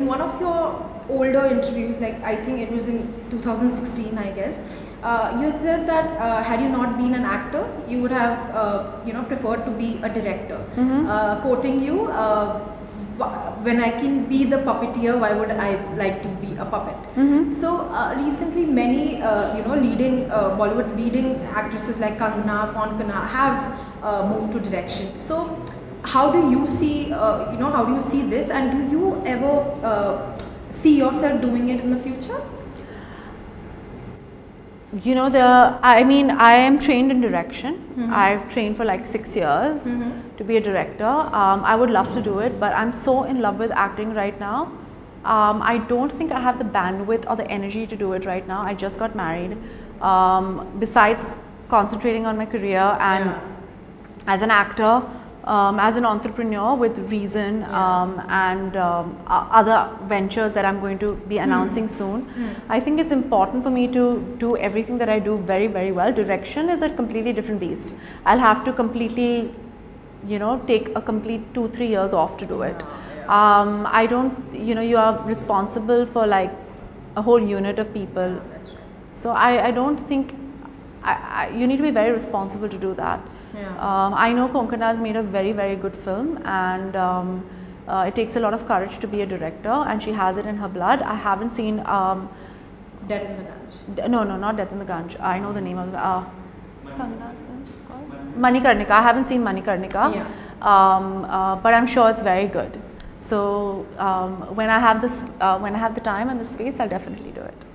one of your older interviews, like I think it was in 2016, I guess, you had said that had you not been an actor, you would have, preferred to be a director. Quoting you, when I can be the puppeteer, why would I like to be a puppet? So recently, many leading Bollywood leading actresses like Kangana, Konkona have moved to direction. So how do you see how do you see this, and do you ever see yourself doing it in the future? You know, I am trained in direction. I've trained for like 6 years to be a director. I would love to do it, but I'm so in love with acting right now. I don't think I have the bandwidth or the energy to do it right now. I just got married. Besides concentrating on my career and as an actor, as an entrepreneur with Reason and other ventures that I'm going to be announcing soon, I think it's important for me to do everything that I do very, very well. Direction is a completely different beast. I'll have to completely, take a complete 2-3 years off to do it. I don't, you are responsible for like a whole unit of people. So I don't think, you need to be very responsible to do that. I know Konkona has made a very, very good film, and it takes a lot of courage to be a director, and she has it in her blood. I haven't seen Death in the Ganj. No, not Death in the Ganj. I know the name of what's Kangana's film called? Manikarnika. I haven't seen Manikarnika, but I'm sure it's very good. So when I have the time and the space, I'll definitely do it.